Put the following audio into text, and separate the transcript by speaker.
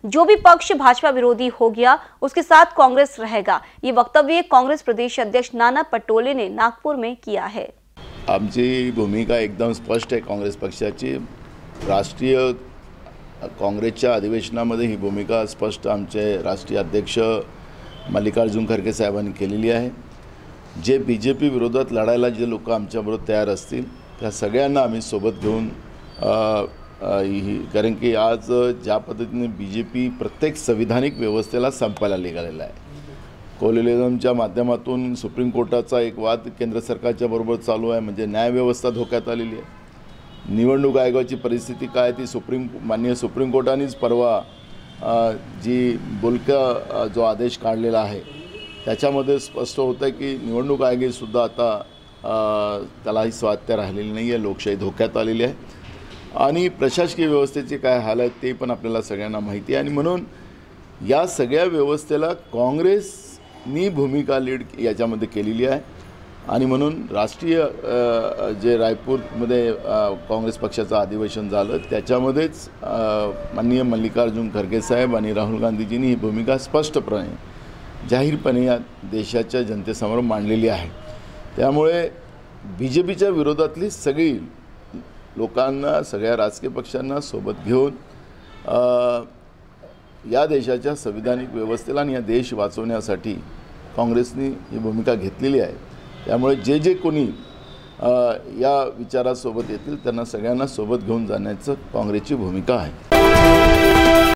Speaker 1: जो भी पक्ष भाजपा विरोधी हो गया उसके साथ कांग्रेस रहेगा। ये वक्तव्य कांग्रेस प्रदेश अध्यक्ष नाना पटोले ने नागपुर में किया है।
Speaker 2: आमची भूमिका एकदम स्पष्ट आहे। काँग्रेस पक्षाची राष्ट्रीय काँग्रेसच्या अधिवेशनामध्ये ही भूमिका स्पष्ट आमचे राष्ट्रीय अध्यक्ष मल्लिकार्जुन खरगे साहेबांनी केलेली आहे। जे बीजेपी विरोधात लढायला जे लोक आमच्याबरोबर तयार असतील त्या सगळ्यांना आम्ही सोबत घेऊन कारण की आज ज्या पद्धतीने बीजेपी प्रत्येक संविधानिक व्यवस्थेला संपायला निघालेला आहे। कोलिलिझमच्या माध्यमातून सुप्रीम कोर्टाचा एक वाद केंद्र सरकारच्या बरोबर चालू आहे, म्हणजे न्यायव्यवस्था धोक्यात आलेली आहे। निवडणूक आयोगाची परिस्थिती काय ती माननीय सुप्रीम कोर्टानेच परवा जी बोलका जो आदेश काढलेला आहे त्याच्यामध्ये स्पष्ट होतं की निवडणूक आयोगासुद्धा आता त्यालाही स्वायत्ता राहिलेली नाही आहे, लोकशाही धोक्यात आलेली आहे आणि प्रशासकीय व्यवस्थेचे काय हाल आहेत ते पण आपल्याला सगळ्यांना माहिती आहे। आणि म्हणून या सगळ्या व्यवस्थेला काँग्रेसनी भूमिका लीड याच्यामध्ये केलेली आहे आणि म्हणून राष्ट्रीय जे रायपूरमध्ये काँग्रेस पक्षाचं अधिवेशन झालं त्याच्यामध्येच माननीय मल्लिकार्जुन खरगे साहेब आणि राहुल गांधीजींनी ही भूमिका स्पष्टपणे जाहीरपणे या देशाच्या जनतेसमोर मांडलेली आहे। त्यामुळे बीजेपीच्या विरोधातली सगळी लोकांना सगळ्या राजकीय पक्षांना सोबत घेऊन या देशाच्या संविधानिक व्यवस्थेला आणि या देश वाचवण्यासाठी काँग्रेसने ही भूमिका घेतलेली आहे। त्यामुळे जे कोणी या विचारासोबत येतील त्यांना सगळ्यांना सोबत घेऊन जाण्याचं काँग्रेसची भूमिका आहे।